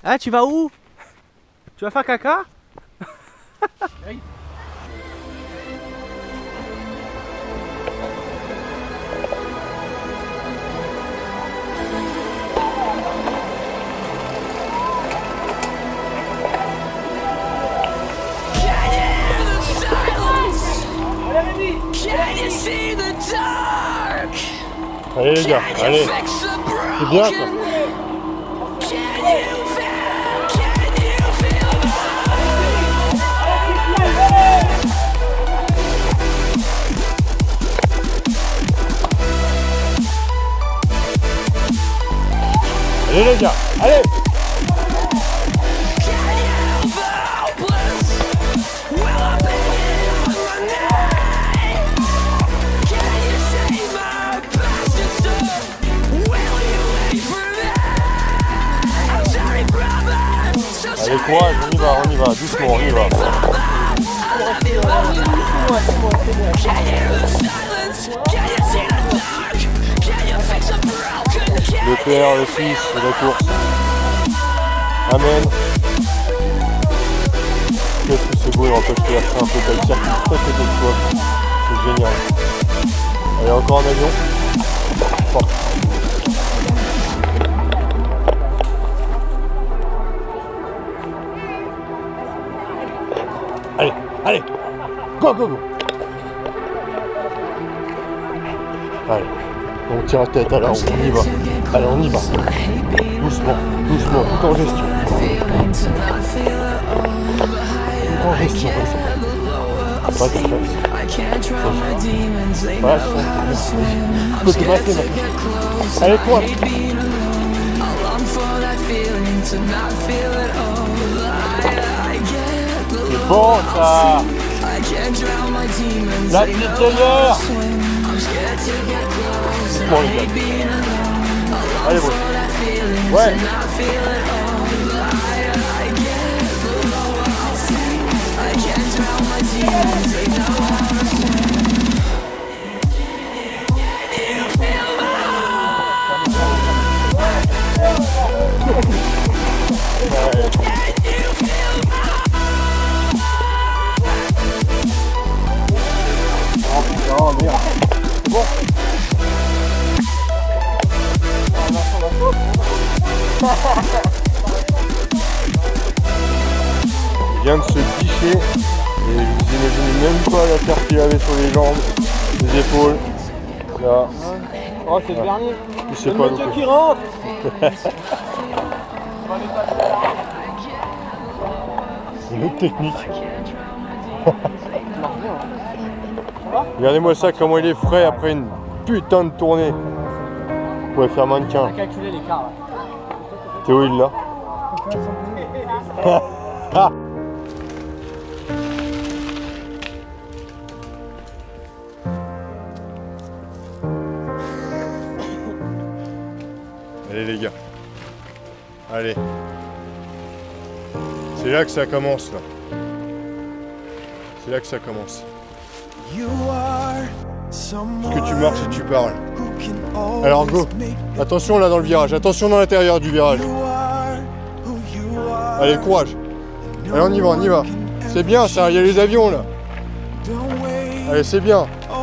Ah, tu vas où? Tu vas faire caca? Allez les gars, allez. C'est bien ça. Allez les gars, allez. Allez courage, on y va, doucement, on y va. Le père, le fils, la course. Amen. Qu'est-ce que c'est beau, on peut faire ça un peu comme ça, tout à côté de toi. C'est génial. Allez, encore un avion. Oh. Allez, allez, go, go, go. Allez, on tient la tête, alors on y va. Allez, on y va. Doucement, doucement, tout en gestion. Tout en gestion, comme ça. Pas de stress. Voilà, je peux te battre maintenant. Allez, toi. C'est bon ça. La petite tailleur. Bon les gars. Allez bon. Ouais. Oh merde. Bon. Il vient de se bicher et vous imaginez même pas la terre qu'il avait sur les jambes, les épaules. Là. Oh, c'est le dernier. Je sais pas. Dieu qui rentre. C'est une autre technique. Regardez-moi ça, comment il est frais après une putain de tournée. Vous pouvez faire mannequin. On a calculé l'écart là. Théo il l'a. Allez les gars. Allez. C'est là que ça commence là. C'est là que ça commence. Parce que tu marches et tu parles. Alors go. Attention là dans le virage. Attention dans l'intérieur du virage. Allez, courage. Allez, on y va, on y va. C'est bien ça, il y a les avions là. Allez, c'est bien.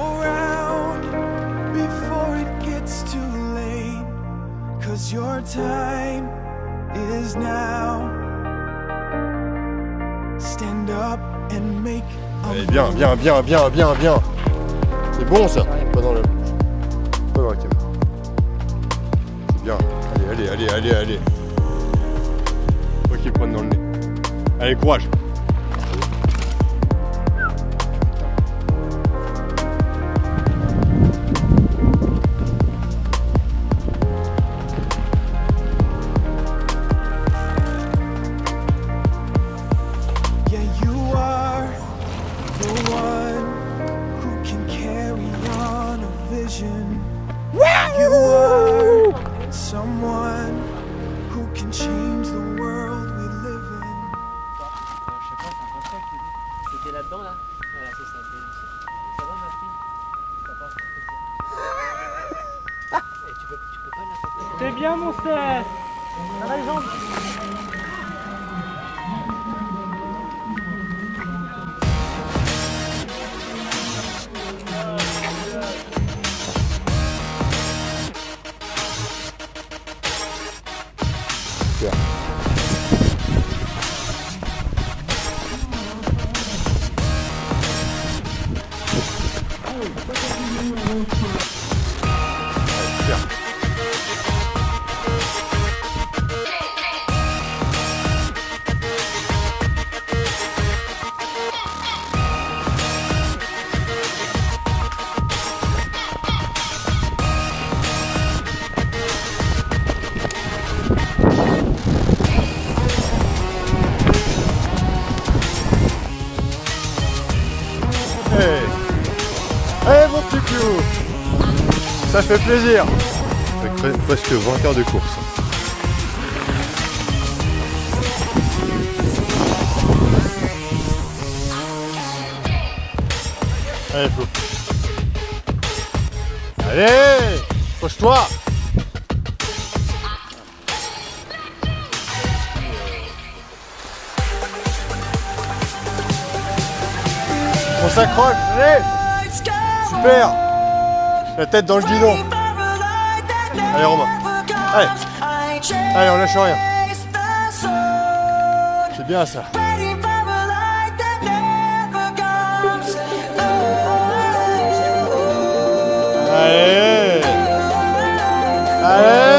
Allez, bien, bien, bien, bien, bien, bien. C'est bon ça. Pas dans la bouche. Pas dans la caméra. C'est bien. Allez, allez, allez, allez, allez. Faut qu'ils prennent dans le nez. Allez, courage. Super. Allez mon petit clou, ça fait plaisir. Avec presque 20 heures de course. Allez Flo. Allez, couche-toi. On s'accroche, allez. Super. La tête dans le guidon. Allez Romain. Allez. Allez, on lâche rien. C'est bien ça. Allez. Allez.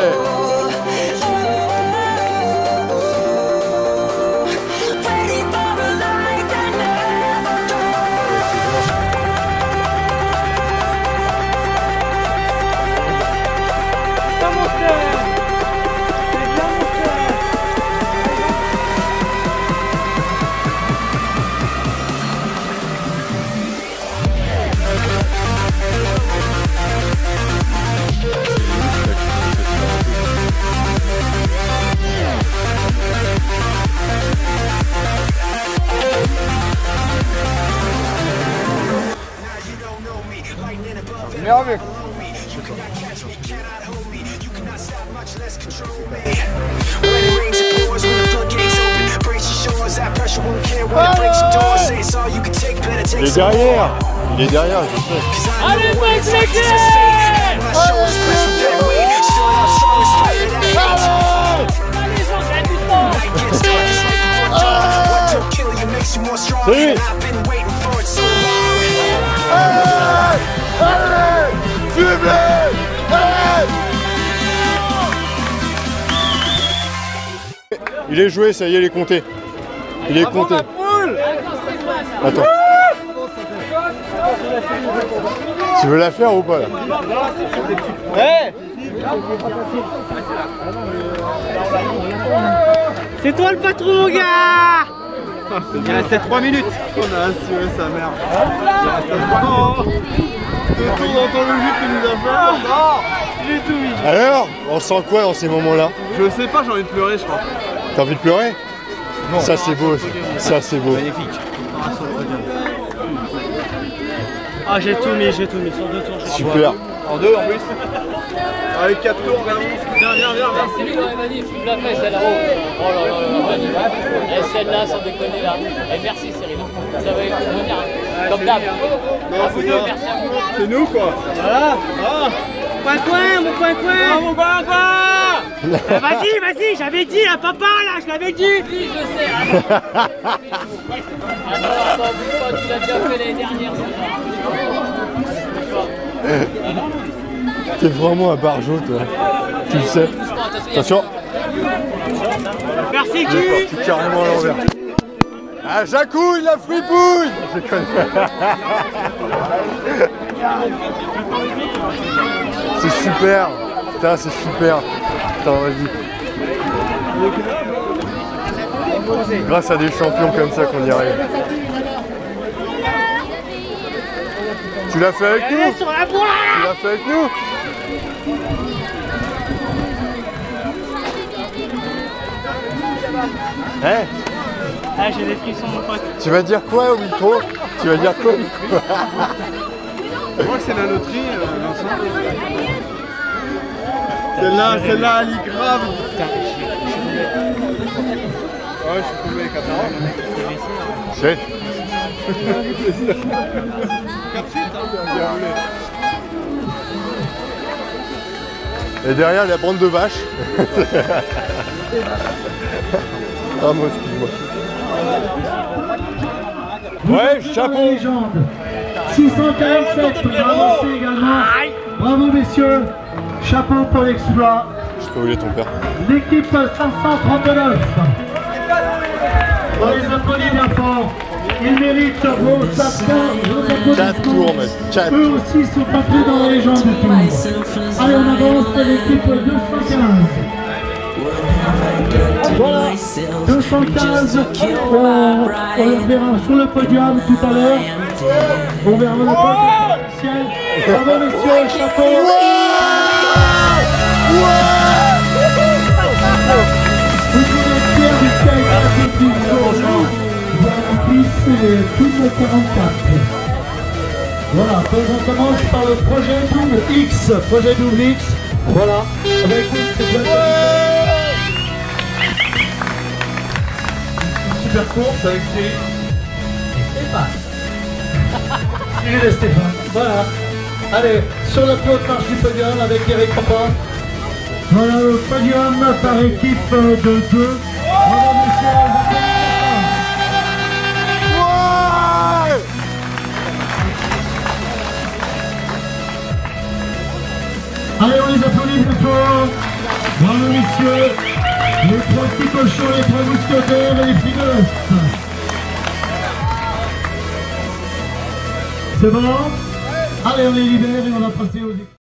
Merveilleux. Il est derrière. Il est derrière, je sais. Allez, mec, c'est Salut. Allez, fumez. Il est joué, ça y est, il est compté. Il est compté. Attends. Tu veux la faire ou pas là? Ouais. C'est toi le patron, gars. Il restait 3 minutes. On a assuré sa mère. Il restait 3 minutes. Retour dans le jus que nous a fait. Non, j'ai tout mis. Alors, on sent quoi dans ces moments-là? Je sais pas, j'ai envie de pleurer, je crois. T'as envie de pleurer? Non. Ça c'est beau, ça c'est beau. Magnifique. Ah, j'ai tout mis sur 2 tours. Super. En 2 en plus. Avec 4 tours, regarde. Viens. C'est lui, magnifique, il l'a fait celle-là. Oh là là, magnifique. Et celle-là, sans déconner là. Et merci Cyril. Ça va être venir. Comme d'hab. Merci à vous. C'est nous quoi. Voilà. Ah. Coin, mon coin. Mon coin. Vas-y, j'avais dit à papa là, je l'avais dit. Oui, je sais. Attends, tu l'as déjà fait l'année dernière. T'es vraiment un barjot toi. Tu le sais. Attention. Merci Qui est carrément à l'envers. Ah, Jacouille, la fripouille. Je connais. C'est super. Putain, c'est super. Attends, vas-y. Grâce à des champions comme ça qu'on y arrive. Tu l'as fait avec nous? sur la voie. Tu l'as fait avec nous? Hein? Ah, j'ai des frissons, mon pote. Tu vas dire quoi au micro? Tu vas dire quoi au micro? Je crois que c'est la loterie, Vincent. Celle-là, elle est grave. Ouais, je suis tombé avec la parole. C'est. Et derrière, la bande de vaches. Ah, moi, excuse-moi. Ouais, chapeau. 647 pour avancer également. Bravo messieurs, chapeau pour l'exploit. Je sais pas où il est ton père. L'équipe 539. On les applaudit bien fort. Ils méritent vos applaudissements. 4 tours, mec. 4. Eux aussi sont inclus dans la légende du tour. Allez, on avance à l'équipe 215. Voilà, 215, on le verra sur le podium tout à l'heure. On verra le podium officiel. Bravo messieurs, chapeau. Vous pouvez être fiers du skate graphique du jour. Tout le 44. Voilà, on commence par le projet double X. Projet double X. Voilà, avec une super course avec Cyril et Stéphane. Cyril et Stéphane, voilà. Allez, sur la plus haute marche du podium avec Eric Papa. Voilà le podium par équipe de 2. Voilà, messieurs. Allez, on les applaudit très fort. Bravo messieurs. Les 3 petits cochons, les 3 mousquetaires et les figures. C'est bon? Allez, on les libère et on va passer aux équipes.